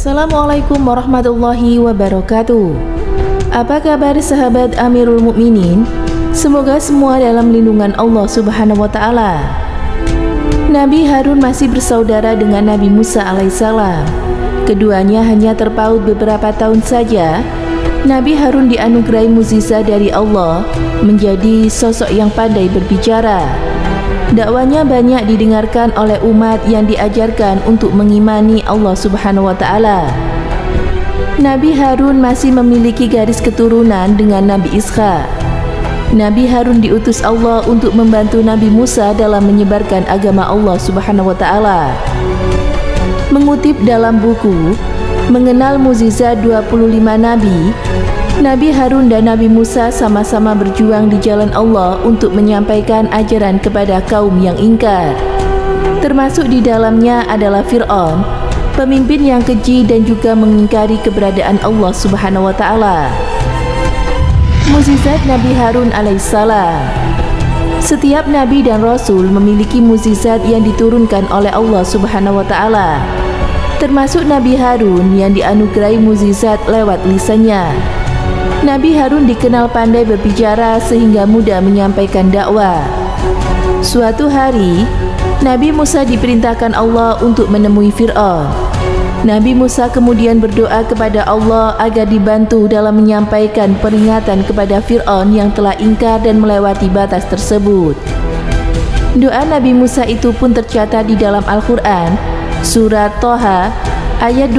Assalamualaikum warahmatullahi wabarakatuh. Apa kabar sahabat Amirul Mukminin? Semoga semua dalam lindungan Allah Subhanahu wa Ta'ala. Nabi Harun masih bersaudara dengan Nabi Musa alaihissalam. Keduanya hanya terpaut beberapa tahun saja. Nabi Harun dianugerahi mukjizat dari Allah, menjadi sosok yang pandai berbicara. Dakwanya banyak didengarkan oleh umat yang diajarkan untuk mengimani Allah Subhanahu wa Ta'ala. Nabi Harun masih memiliki garis keturunan dengan Nabi Ishak. Nabi Harun diutus Allah untuk membantu Nabi Musa dalam menyebarkan agama Allah Subhanahu wa Ta'ala. Mengutip dalam buku Mengenal Mukjizat 25 Nabi, Nabi Harun dan Nabi Musa sama-sama berjuang di jalan Allah untuk menyampaikan ajaran kepada kaum yang ingkar. Termasuk di dalamnya adalah Fir'aun, pemimpin yang keji dan juga mengingkari keberadaan Allah Subhanahu wa Ta'ala. Mukjizat Nabi Harun alaihissalam. Setiap nabi dan rasul memiliki mukjizat yang diturunkan oleh Allah Subhanahu wa Ta'ala. Termasuk Nabi Harun yang dianugerahi mukjizat lewat lisannya. Nabi Harun dikenal pandai berbicara sehingga mudah menyampaikan dakwah. Suatu hari, Nabi Musa diperintahkan Allah untuk menemui Fir'aun. Nabi Musa kemudian berdoa kepada Allah agar dibantu dalam menyampaikan peringatan kepada Fir'aun yang telah ingkar dan melewati batas tersebut. Doa Nabi Musa itu pun tercatat di dalam Al-Quran, Surat Toha, ayat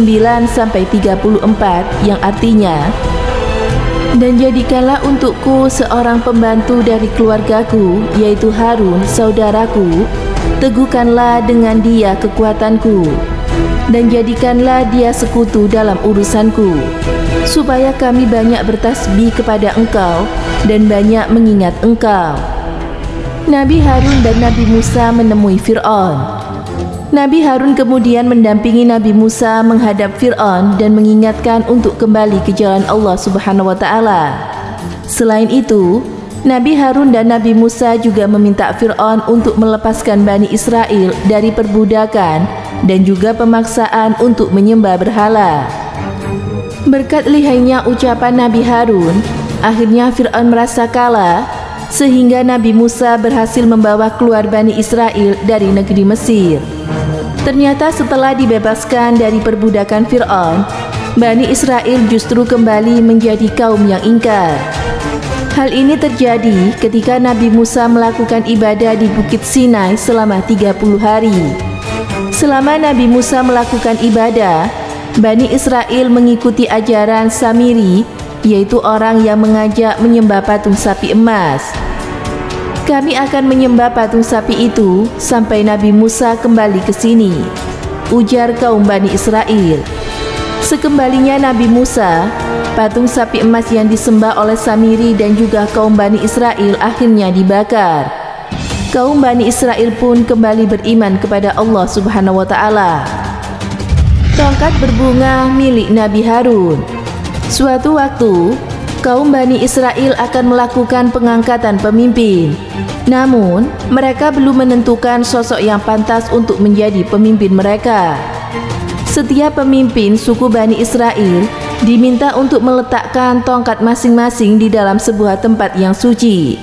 29-34 yang artinya, "Dan jadikanlah untukku seorang pembantu dari keluargaku, yaitu Harun, saudaraku. Teguhkanlah dengan dia kekuatanku, dan jadikanlah dia sekutu dalam urusanku, supaya kami banyak bertasbih kepada engkau dan banyak mengingat engkau." Nabi Harun dan Nabi Musa menemui Fir'aun. Nabi Harun kemudian mendampingi Nabi Musa menghadap Fir'aun dan mengingatkan untuk kembali ke jalan Allah Subhanahu wa Ta'ala. Selain itu, Nabi Harun dan Nabi Musa juga meminta Fir'aun untuk melepaskan Bani Israel dari perbudakan dan juga pemaksaan untuk menyembah berhala. Berkat lihainya ucapan Nabi Harun, akhirnya Fir'aun merasa kalah, sehingga Nabi Musa berhasil membawa keluar Bani Israel dari negeri Mesir. Ternyata setelah dibebaskan dari perbudakan Fir'aun, Bani Israel justru kembali menjadi kaum yang ingkar. Hal ini terjadi ketika Nabi Musa melakukan ibadah di Bukit Sinai selama 30 hari. Selama Nabi Musa melakukan ibadah, Bani Israel mengikuti ajaran Samiri, yaitu orang yang mengajak menyembah patung sapi emas. "Kami akan menyembah patung sapi itu sampai Nabi Musa kembali ke sini," ujar kaum Bani Israel. Sekembalinya Nabi Musa, patung sapi emas yang disembah oleh Samiri dan juga kaum Bani Israel akhirnya dibakar. Kaum Bani Israel pun kembali beriman kepada Allah Subhanahu wa Ta'ala. Tongkat berbunga milik Nabi Harun. Suatu waktu, kaum Bani Israel akan melakukan pengangkatan pemimpin. Namun, mereka belum menentukan sosok yang pantas untuk menjadi pemimpin mereka. Setiap pemimpin suku Bani Israel diminta untuk meletakkan tongkat masing-masing di dalam sebuah tempat yang suci.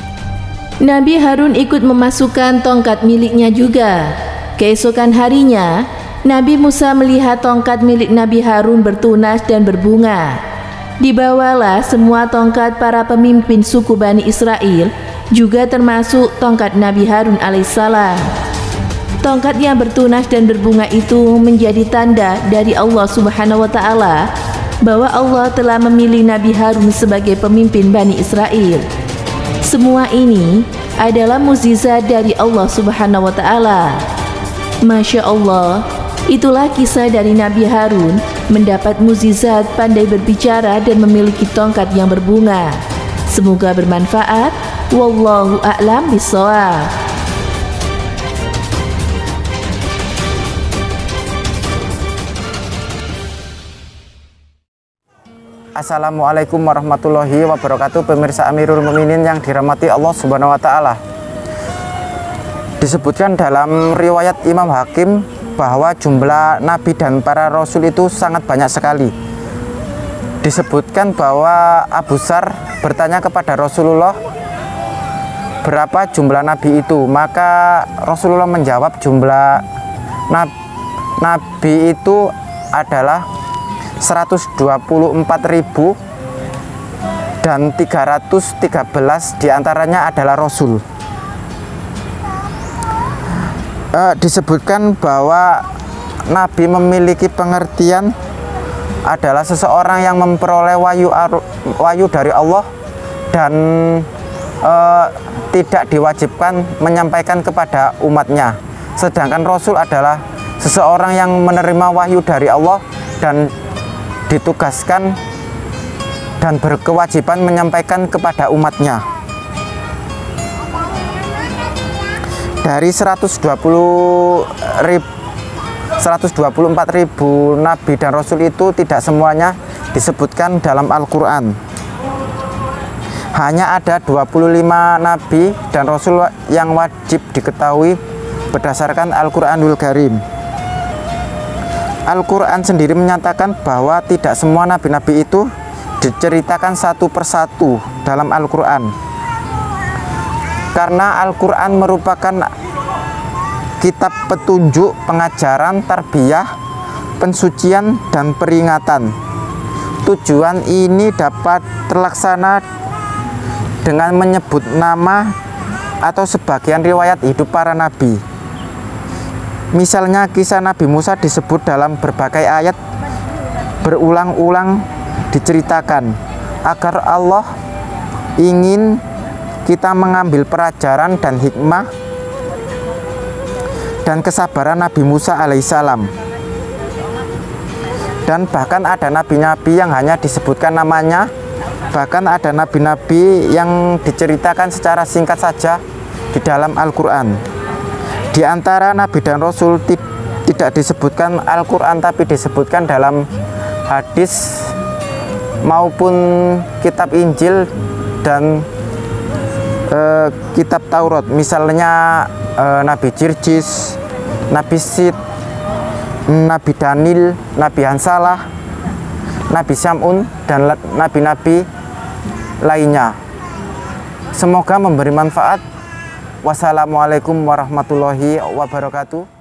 Nabi Harun ikut memasukkan tongkat miliknya juga. Keesokan harinya, Nabi Musa melihat tongkat milik Nabi Harun bertunas dan berbunga. Dibawalah semua tongkat para pemimpin suku Bani Israel, juga termasuk tongkat Nabi Harun alaihissalam. Tongkat yang bertunas dan berbunga itu menjadi tanda dari Allah Subhanahu wa Ta'ala bahwa Allah telah memilih Nabi Harun sebagai pemimpin Bani Israel. Semua ini adalah mukjizat dari Allah Subhanahu wa Ta'ala. Masya Allah, itulah kisah dari Nabi Harun mendapat mukjizat pandai berbicara dan memiliki tongkat yang berbunga. Semoga bermanfaat. Wallahu a'lam bishawab. Assalamualaikum warahmatullahi wabarakatuh. Pemirsa Amirul Mukminin yang dirahmati Allah Subhanahu wa Ta'ala. Disebutkan dalam riwayat Imam Hakim bahwa jumlah nabi dan para rasul itu sangat banyak sekali. Disebutkan bahwa Abu Dzar bertanya kepada Rasulullah, berapa jumlah nabi itu? Maka Rasulullah menjawab jumlah nabi itu adalah 124.000 dan 313 diantaranya adalah rasul. Disebutkan bahwa nabi memiliki pengertian adalah seseorang yang memperoleh wahyu dari Allah dan tidak diwajibkan menyampaikan kepada umatnya. Sedangkan rasul adalah seseorang yang menerima wahyu dari Allah dan ditugaskan dan berkewajiban menyampaikan kepada umatnya. Dari 124.000 nabi dan rasul itu tidak semuanya disebutkan dalam Al-Quran. Hanya ada 25 nabi dan rasul yang wajib diketahui berdasarkan Al-Quranul Karim. Al-Quran sendiri menyatakan bahwa tidak semua nabi-nabi itu diceritakan satu persatu dalam Al-Quran, karena Al-Quran merupakan kitab petunjuk, pengajaran, tarbiyah, pensucian, dan peringatan. Tujuan ini dapat terlaksana dengan menyebut nama atau sebagian riwayat hidup para nabi. Misalnya kisah Nabi Musa disebut dalam berbagai ayat berulang-ulang diceritakan agar Allah ingin kita mengambil pelajaran dan hikmah dan kesabaran Nabi Musa alaihissalam. Dan bahkan ada nabi-nabi yang hanya disebutkan namanya, bahkan ada nabi-nabi yang diceritakan secara singkat saja di dalam Al-Quran. Di antara nabi dan rasul tidak disebutkan Al-Quran, tapi disebutkan dalam hadis maupun kitab Injil dan kitab Taurat. Misalnya Nabi Jirjis, Nabi Sid, Nabi Daniel, Nabi Hansalah, Nabi Syamun, dan nabi-nabi lainnya. Semoga memberi manfaat. Wassalamualaikum warahmatullahi wabarakatuh.